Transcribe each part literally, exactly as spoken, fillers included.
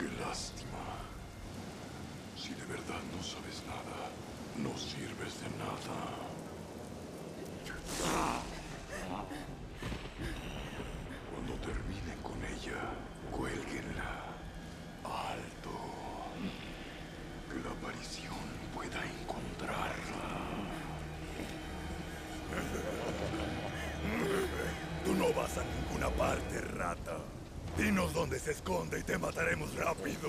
Qué lástima. Si de verdad no sabes nada, no sirves de nada. Cuando terminen con ella, cuélguenla. Alto. Que la aparición pueda encontrarla. Tú no vas a ninguna parte, rata. Dinos dónde se esconde y te mataremos rápido.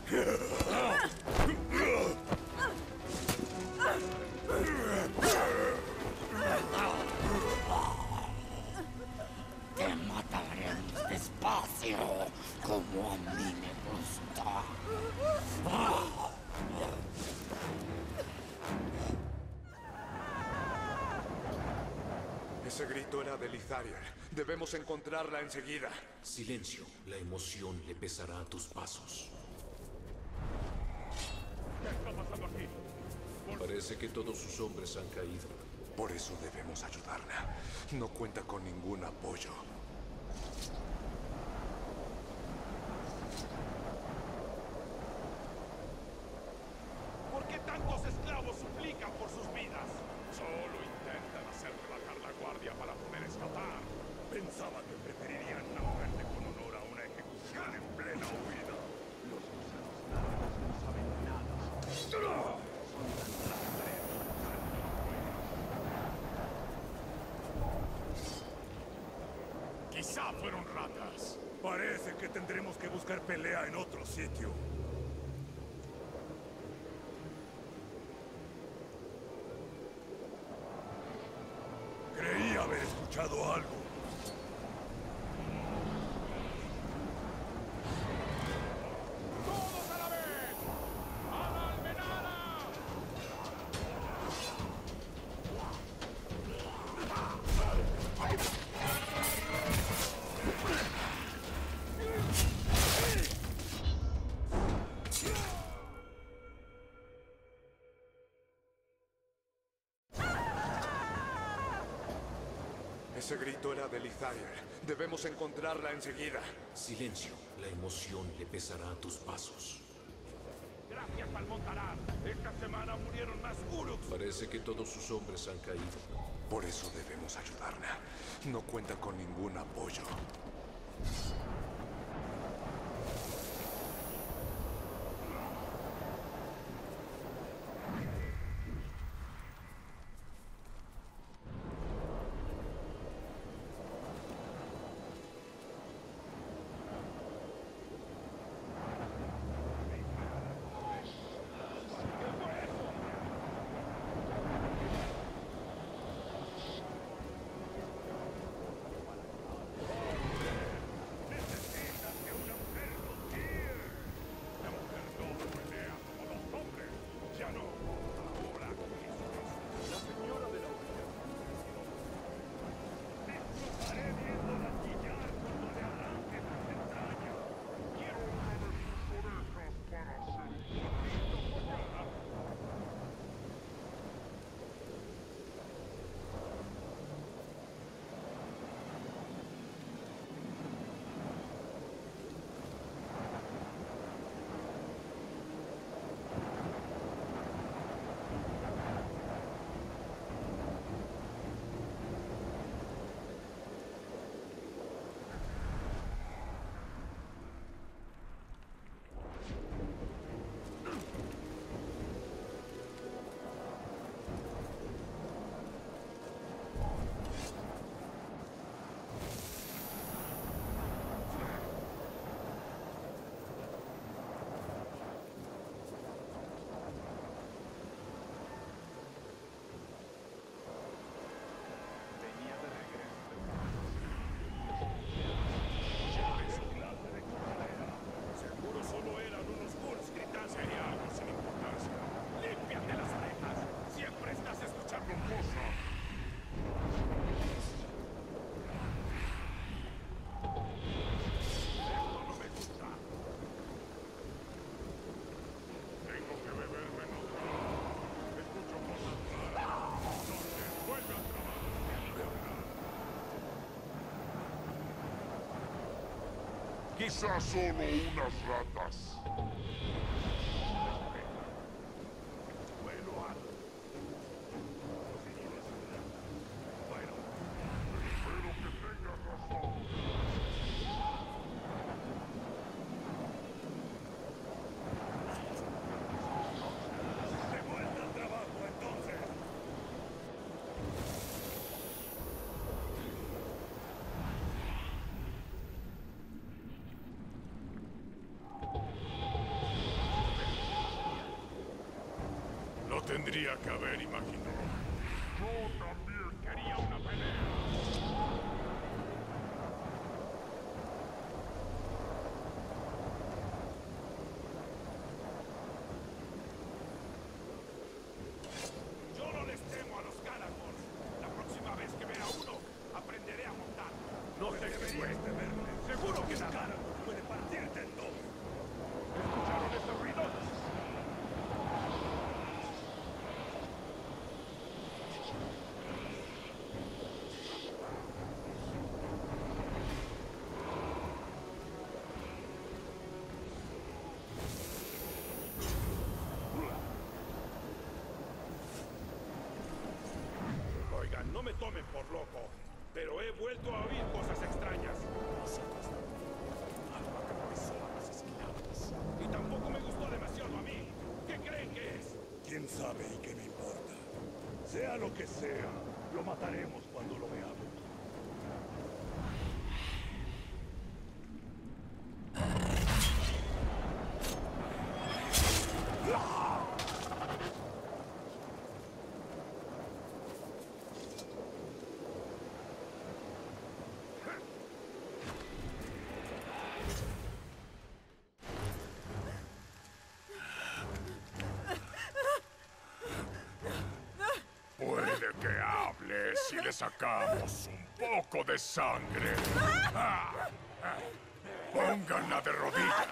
Te mataremos despacio, como a mí me gusta. Ese grito era de Lithariel. Debemos encontrarla enseguida. Silencio. La emoción le pesará a tus pasos. ¿Qué está pasando aquí? Parece que todos sus hombres han caído. Por eso debemos ayudarla. No cuenta con ningún apoyo. ¿Por qué tantos esclavos suplican por sus vidas? Solo intentan hacerte bajar la guardia para poder escapar. Pensaba que preferirían una muerte con honor a una ejecución en plena huida. Los gusanos largos no saben nada. Son tan rastreros. Quizá fueron ratas. Parece que tendremos que buscar pelea en otro sitio. Creí haber escuchado algo. ¡Todos a la vez! ¡A la almenada! Ese grito era de Lithariel. Debemos encontrarla enseguida. Silencio. La emoción le pesará a tus pasos. Gracias al Montaraz. Esta semana murieron más Uruks. Parece que todos sus hombres han caído. Por eso debemos ayudarla. No cuenta con ningún apoyo. Quizás solo unas ratas. Lo tendría que haber imaginado. Yo también quería una pelea. Yo no les temo a los Galagos. La próxima vez que vea uno, aprenderé a montar. No te deberías temerle. Seguro que el Galago puede partirte en dos. ¿Escucharon ese ruido? Oigan, no me tomen por loco, pero he vuelto a oír cosas extrañas. Algo aterrorizó a los esclavos. Y tampoco me gustó demasiado a mí. ¿Qué creen que es? ¿Quién sabe y qué me importa? Sea lo que sea, lo mataremos cuando lo veamos. Puede que hable si le sacamos un poco de sangre. Ah, ah. Pónganla de rodillas.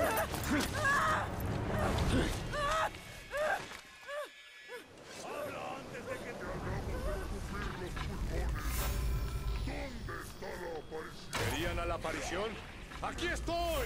¡Habla antes de que te ¿Dónde está la aparición? ¿Querían a la aparición? ¡Aquí estoy!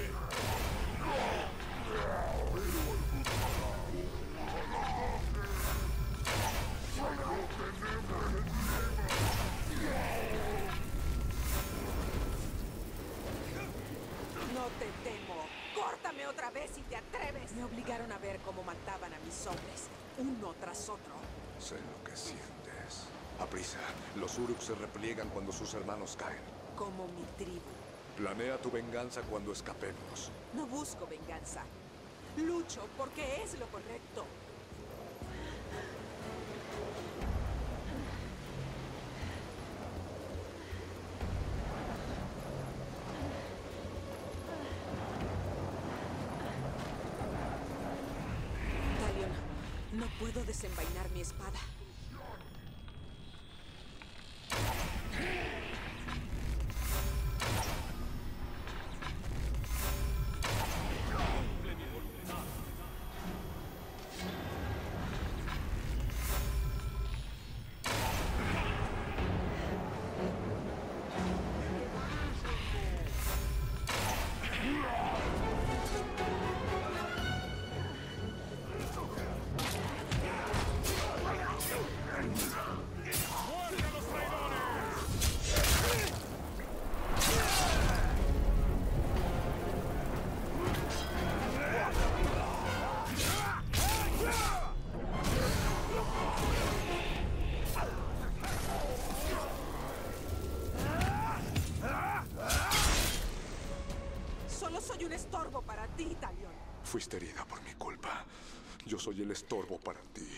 No te temo. Córtame otra vez si te atreves. Me obligaron a ver cómo mataban a mis hombres, uno tras otro. Sé lo que sientes. Aprisa, los Uruk se repliegan cuando sus hermanos caen. Como mi tribu. Planea tu venganza cuando escapemos. No busco venganza. Lucho porque es lo correcto. Talion, no puedo desenvainar mi espada. Solo soy un estorbo para ti, Talion. Fuiste herida por mi culpa. Yo soy el estorbo para ti.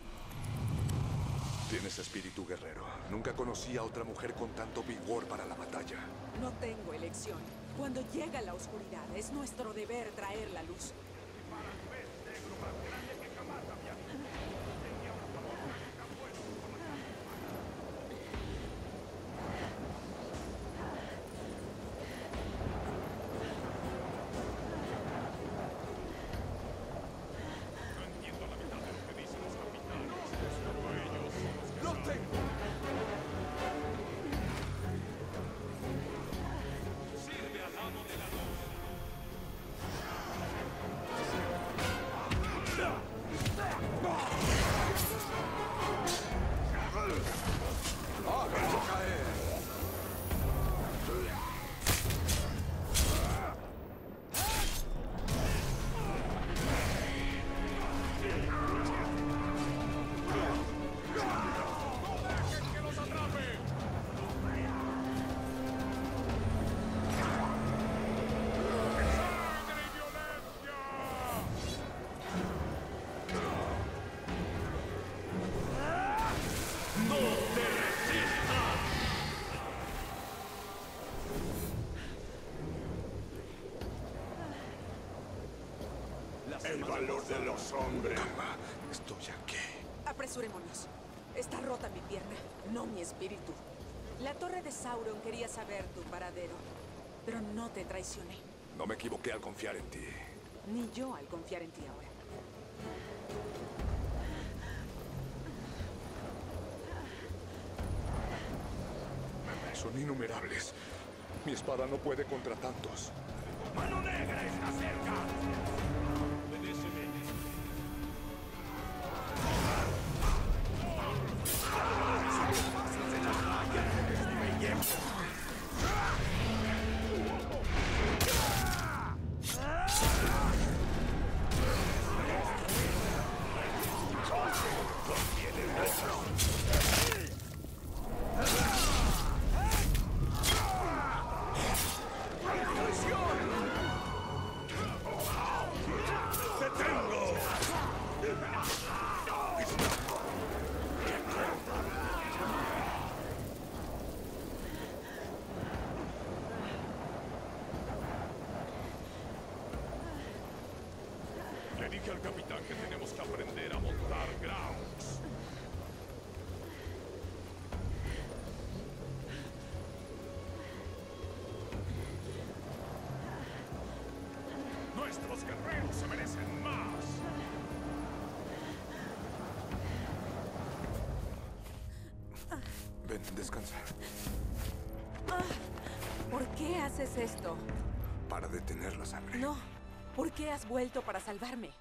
Tienes espíritu guerrero. Nunca conocí a otra mujer con tanto vigor para la batalla. No tengo elección. Cuando llega la oscuridad, es nuestro deber traer la luz. Sirve al amo de la luz. El valor de los hombres. Calma, estoy aquí. Apresurémonos. Está rota mi pierna, no mi espíritu. La torre de Sauron quería saber tu paradero, pero no te traicioné. No me equivoqué al confiar en ti. Ni yo al confiar en ti ahora. Son innumerables. Mi espada no puede contra tantos. ¡Mano Negra está cerca! Obedéceme. Le dije al capitán que tenemos que aprender a montar grounds. Nuestros guerreros se merecen más. Ven, descansa. ¿Por qué haces esto? Para detener la sangre. No. ¿Por qué has vuelto para salvarme?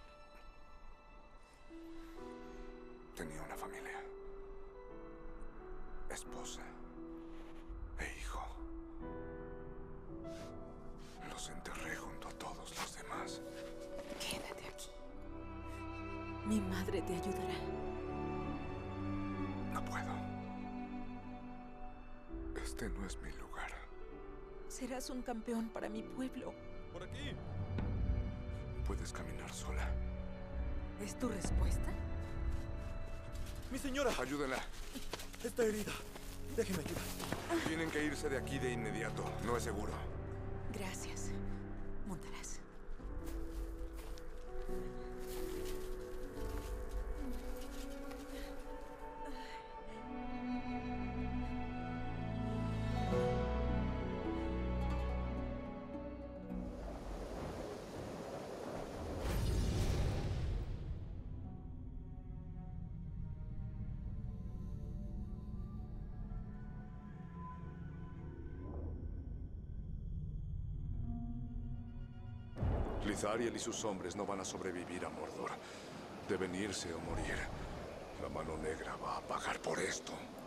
Tenía una familia. Esposa. E hijo. Los enterré junto a todos los demás. Quédate aquí. Mi madre te ayudará. No puedo. Este no es mi lugar. Serás un campeón para mi pueblo. Por aquí. Puedes caminar sola. ¿Es tu respuesta? ¡Mi señora! Ayúdenla. Está herida. Déjeme ayudar. Tienen que irse de aquí de inmediato. No es seguro. Gracias. Montarás. Lithariel y sus hombres no van a sobrevivir a Mordor. Deben irse o morir. La Mano Negra va a pagar por esto.